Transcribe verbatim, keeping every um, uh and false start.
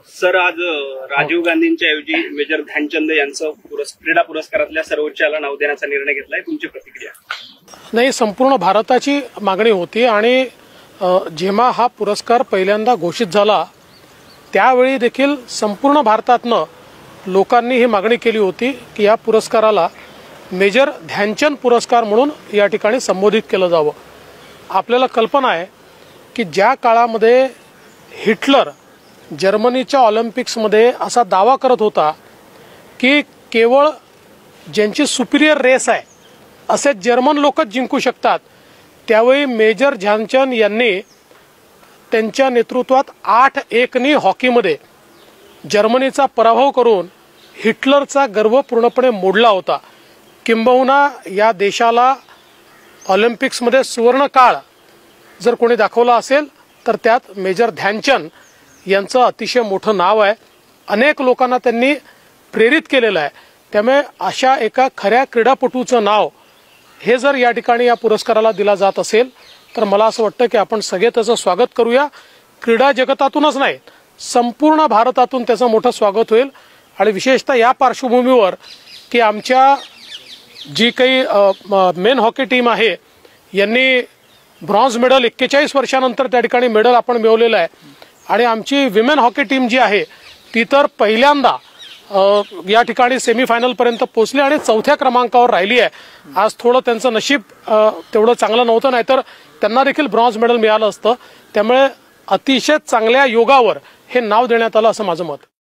Sir, आज राजीव गांधींच्या ऐवजी मेजर ध्यानचंद यांचं क्रीडा पुरस्कारातल्या सर्वोच्चाला नाव देण्याचा निर्णय घेतलाय. तुमची प्रतिक्रिया? नाही, संपूर्ण भारताची मागणी होती आणि जेव्हा हा पुरस्कार पहिल्यांदा घोषित झाला त्यावेळी देखील संपूर्ण भारतातनं लोकांनी ही मागणी केली होती की या पुरस्काराला मेजर ध्यानचंद पुरस्कार म्हणून या ठिकाणी संबोधित केलं जावं. आपल्याला कल्पना आहे की ज्या काळामध्ये हिटलर जर्मनीच्या ऑलिम्पिक्समध्ये असा दावा करत होता की केवळ ज्यांची सुपिरियर रेस आहे असे जर्मन लोकच जिंकू शकतात, त्यावेळी मेजर ध्यानचंद यांनी त्यांच्या नेतृत्वात आठ एकनी हॉकीमध्ये जर्मनीचा पराभव करून हिटलरचा गर्व पूर्णपणे मोडला होता. किंबहुना या देशाला ऑलिम्पिक्समध्ये सुवर्ण काळ जर कोणी दाखवला असेल तर त्यात मेजर ध्यानचंद यांचं अतिशय मोठं नाव आहे. अनेक लोकांना त्यांनी प्रेरित केलेलं आहे. त्यामुळे अशा एका खऱ्या क्रीडापटूचं नाव हे जर या ठिकाणी या पुरस्काराला दिला जात असेल तर मला असं वाटतं की आपण सगळे त्याचं स्वागत करूया. क्रीडा जगतातूनच नाही, संपूर्ण भारतातून त्याचं मोठं स्वागत होईल. आणि विशेषतः या पार्श्वभूमीवर की आमच्या जी काही मेन हॉकी टीम आहे यांनी ब्रॉन्झ मेडल एक्केचाळीस वर्षानंतर त्या ठिकाणी मेडल आपण मिळवलेलं आहे आणि आमची विमेन हॉकी टीम जी आहे ती तर पहिल्यांदा या ठिकाणी सेमीफायनल पर्यंत पोहोचली आणि चौथ्या क्रमांकावर राहिली आहे. आज थोडं त्यांचं नशीब तेवढं चांगलं नव्हतं, नाहीतर त्यांना देखील ब्रॉन्झ मेडल मिळालं असतं. त्यामुळे अतिशय चांगल्या योगावर हे नाव देण्यात आलं असं माझं मत.